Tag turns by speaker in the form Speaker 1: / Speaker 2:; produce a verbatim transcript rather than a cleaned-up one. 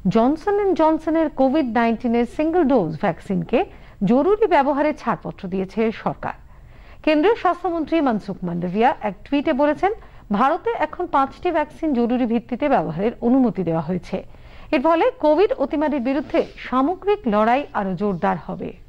Speaker 1: Johnson and জনসনের covid নাইন্টিনের single dose ভ্যাকসিনকে জরুরি ব্যবহারে ছাড়পত্র দিয়েছে সরকার। কেন্দ্রীয় স্বাস্থ্যমন্ত্রী মনসুখ মান্ডভিয়া এক টুইটে বলেছেন, ভারতে এখন পাঁচটি ভ্যাকসিন জরুরি ভিত্তিতে ব্যবহারের অনুমতি দেওয়া হয়েছে। এর ফলে কোভিড অতিমারির বিরুদ্ধে সামগ্রিক লড়াই আরো জোরদার হবে।